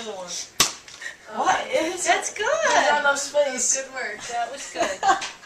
another one. What is That's good. There's not enough space. Good work. That was good.